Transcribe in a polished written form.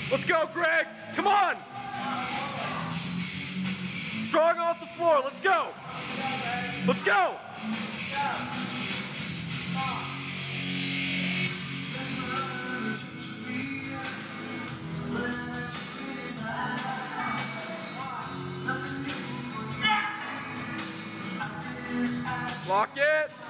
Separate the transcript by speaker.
Speaker 1: Let's go, Greg. Come on. Strong off the floor. Let's go. Let's go. Lock it.